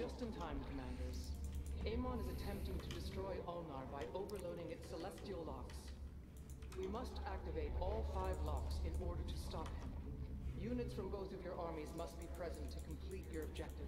Just in time, commanders. Amon is attempting to destroy Ulnar by overloading its celestial locks. We must activate all 5 locks in order to stop him. Units from both of your armies must be present to complete your objective.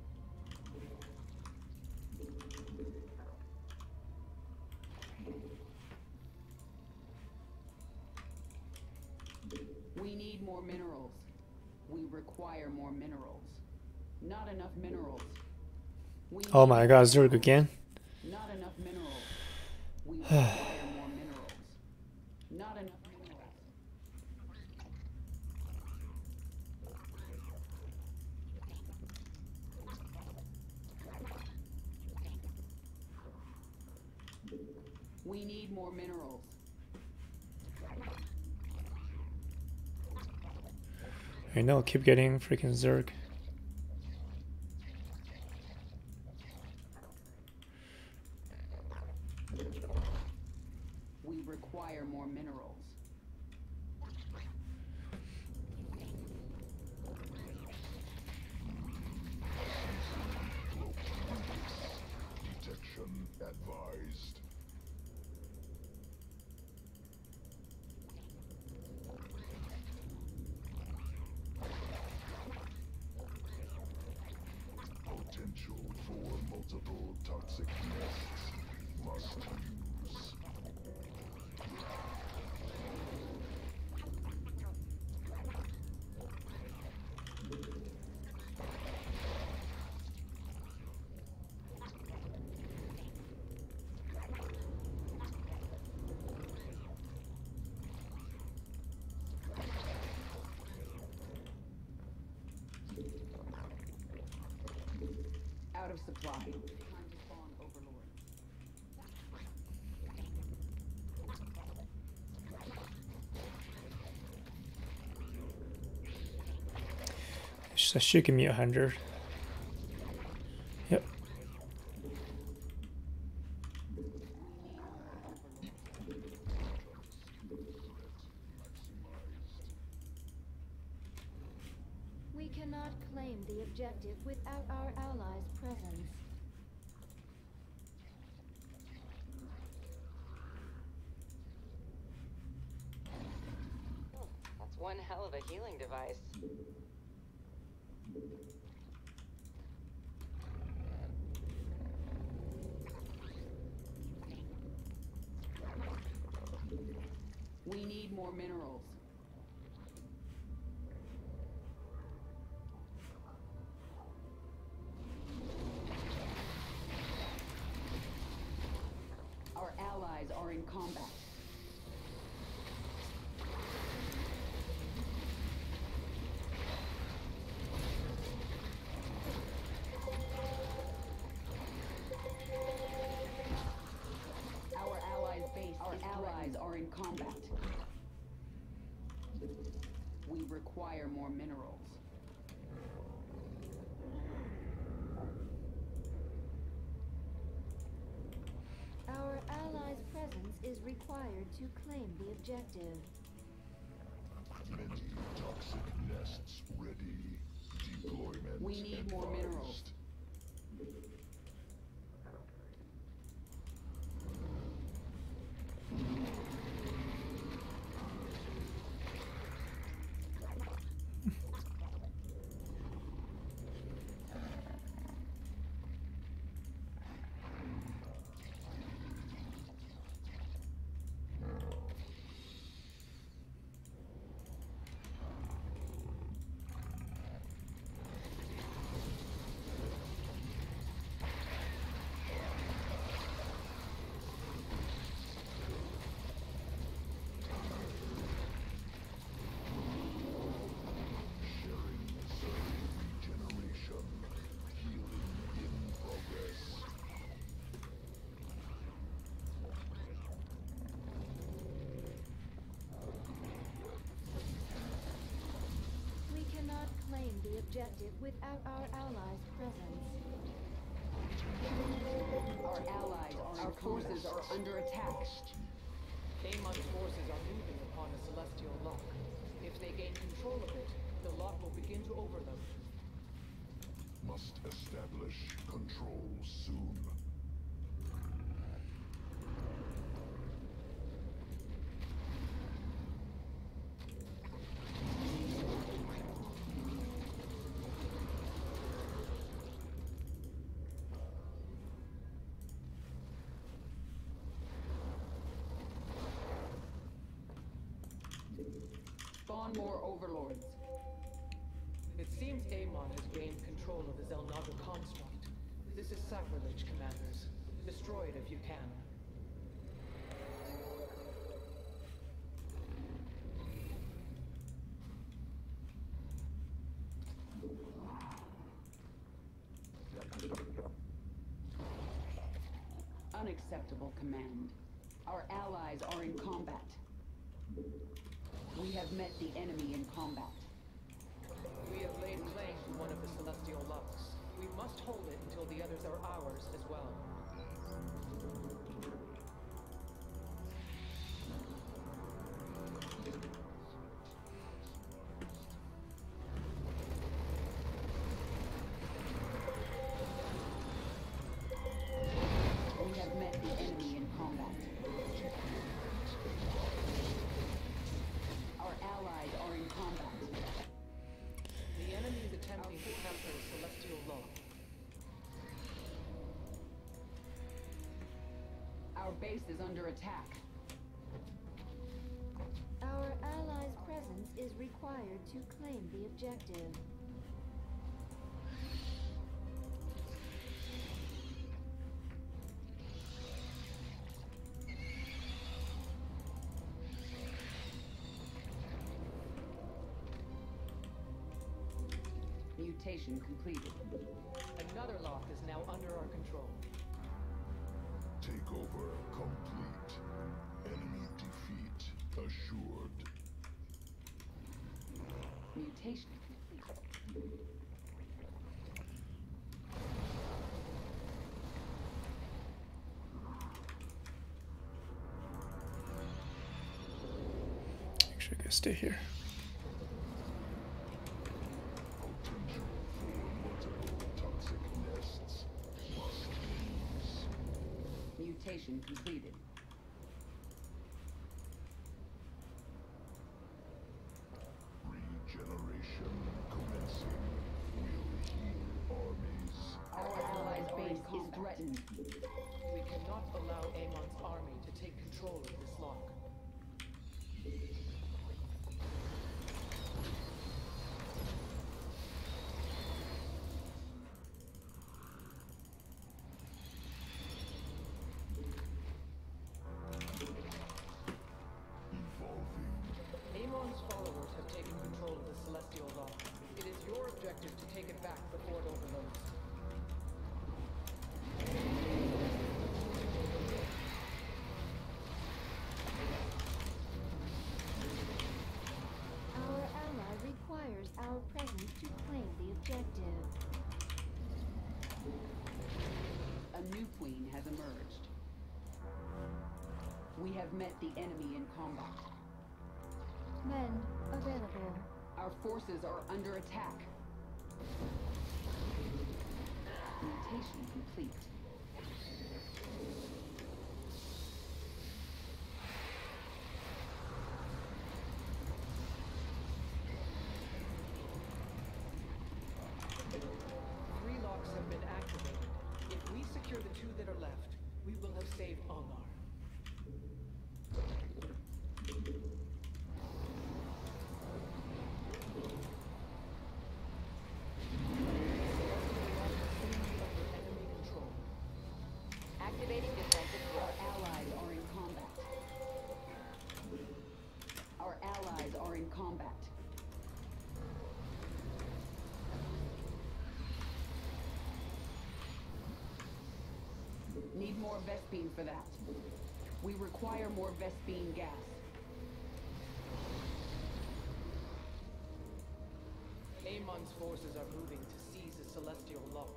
We need more minerals. We require more minerals. Not enough minerals. Oh my god, Zerg again? Not enough minerals. We require more minerals. Not enough minerals. We need more minerals. I know, keep getting freaking Zerg. We require more minerals. Detection advised. Potential for multiple toxic nests must use. Out of supply. Time to spawn overlord. That should give me 100. Yep. We cannot claim the objective without our allies' presence. Oh, that's one hell of a healing device. We need more minerals. Our allies are in combat. Our allies are in combat. We require more minerals. Our allies' presence is required to claim the objective. Many toxic nests ready. Deployment We need more minerals. advised. The objective without our allies' presence. Our forces are under attack. Amon's forces are moving upon a celestial lock. If they gain control of it, the lock will begin to overload. Must establish control soon. Spawn more overlords. It seems Amon has gained control of the Zelnaga construct. This is sacrilege, commanders. Destroy it if you can. Unacceptable, Command. Our allies are in combat. We have met the enemy in combat. We have laid claim to one of the celestial lux. We must hold it until the others are ours as well. We have met the enemy in combat. Our allies are in combat. The enemy is attempting to capture a celestial lock. Our base is under attack. Our allies' presence is required to claim the objective. Mutation completed. Another lock is now under our control. Takeover complete. Enemy defeat assured. Mutation complete. Actually, I gotta stay here. Potential for multiple toxic nests must use. Mutation completed. Regeneration commencing. Will heal armies. Our allies' base is threatened. We cannot allow Amon's army to take control of this lock. Evolving. Amon's followers have taken control of the celestial lock. It is your objective to take it back before it overloads. Our ally requires our presence to claim the objective. A new queen has emerged. We have met the enemy in combat. Men available. Our forces are under attack. Mutation complete. Three locks have been activated. If we secure the two that are left, we will have saved Alnar. Enemy control. Activating defensive Our thrust. allies are in combat. Our allies are in combat. Need more Vespine for that. We require more Vespine gas. Amon's forces are moving to seize the celestial lock.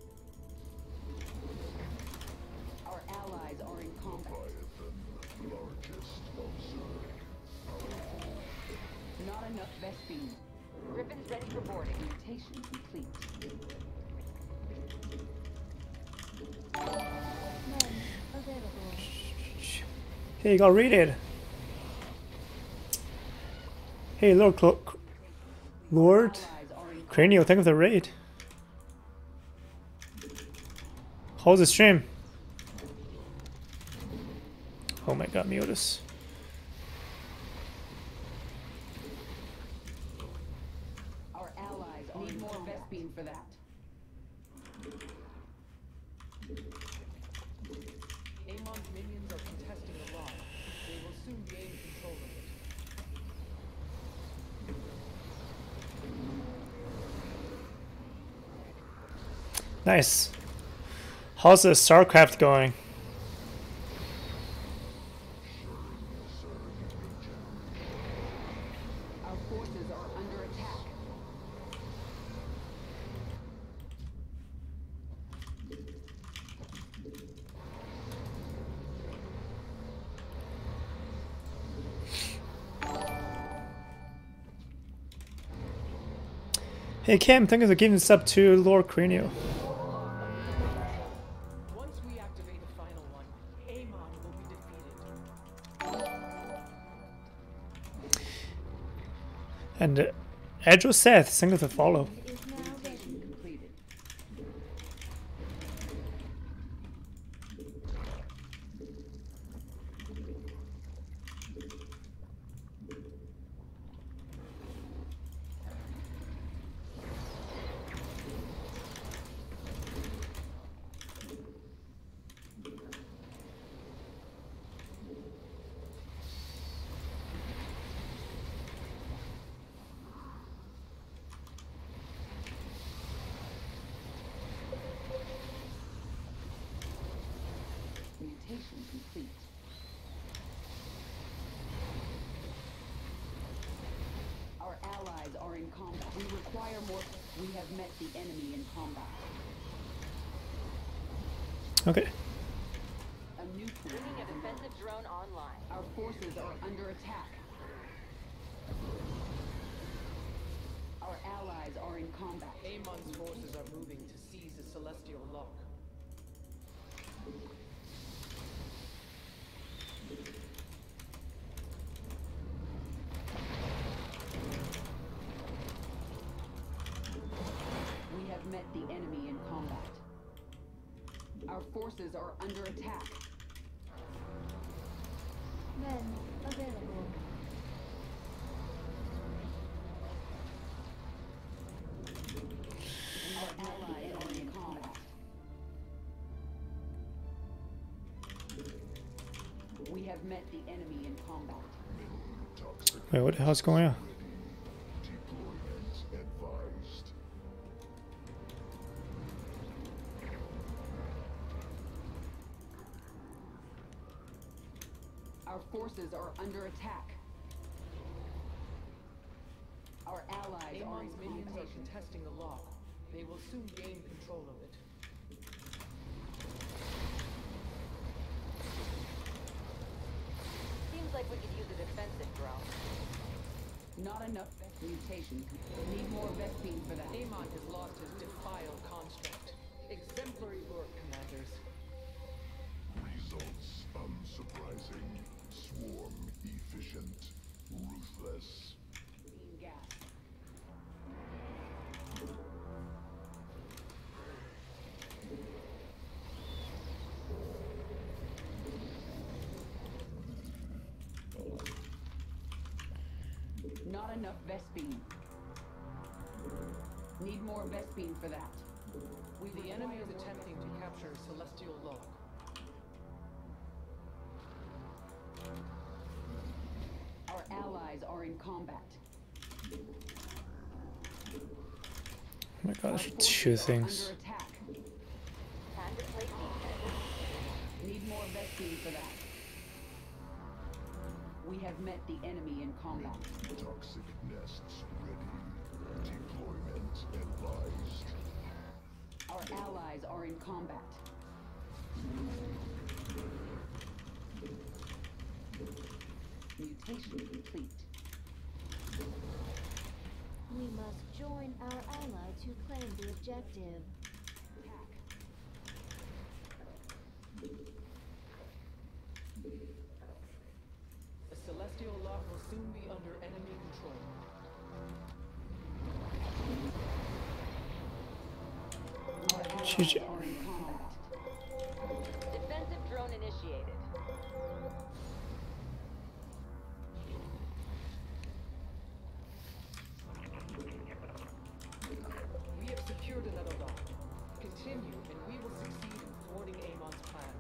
Our allies are in combat. Leviathan, largest observed. Powerful. Not enough Vespine. Griffin's ready for boarding. Mutation complete. Men available. Hey, you got raided. Hey, Lord Cranial, thank you for the raid. How's the stream? Oh my god, Mutus. Our allies need more Vespine for that. Amon's minions are contesting the lock. They will soon gain control of it. Nice. How's the StarCraft going? Our forces are under attack. Hey Cam, thank you for giving this up to Lord Cranial. Once we activate the final one, Amon will be defeated. And Edro Seth, thank you for the follow. Is now ready. Completed. Mutation complete. Our allies are in combat. We require more. We have met the enemy in combat. Okay. A new tool. Bringing a defensive drone online. Our forces are under attack. Our allies are in combat. Amon's forces are moving to seize the celestial lock. We have met the enemy in combat. Our forces are under attack. Men available. Our allies are in combat. We have met the enemy in combat. Toxic Wait, what the hell's going on? deployment advised. Our forces are under attack. Our allies are in Amon's minions are contention. contesting the lock. They will soon gain control of it. Seems like we could use a defensive drone. Not enough mutation. Need more Vespine for that. Amon has lost his defile construct. Exemplary work, commanders. Results unsurprising. Swarm efficient. Ruthless. Beam gas. Not enough Vespine. Need more Vespine for that. The enemy is attempting to capture celestial lock. Our allies are in combat. Oh my god, I Our should forces shoot are things. under attack. Time to play defense. Need more Vespine for that. We have met the enemy in combat. Toxic nests ready. Deployment advised. Our allies are in combat. Mutation complete. We must join our ally to claim the objective. Attack. The celestial lock will soon be under enemy control. GG. Are in combat. Defensive drone initiated. We have secured another lock. Continue, and we will succeed in thwarting Amon's plan.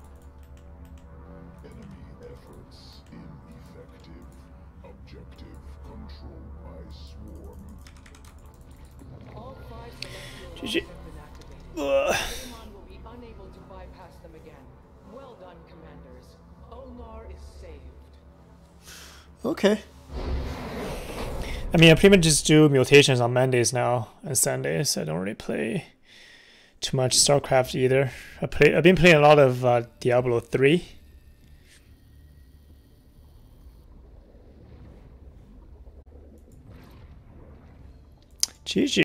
Enemy efforts ineffective. Objective controlled by Swarm. All 5 celestial locks GG. have been activated. Ugh. Amon will be unable to bypass them again. Well done, commanders. Ulnar is saved. Okay. I mean, I pretty much just do mutations on Mondays now and Sundays. I don't really play too much StarCraft either. I've been playing a lot of Diablo 3. GG.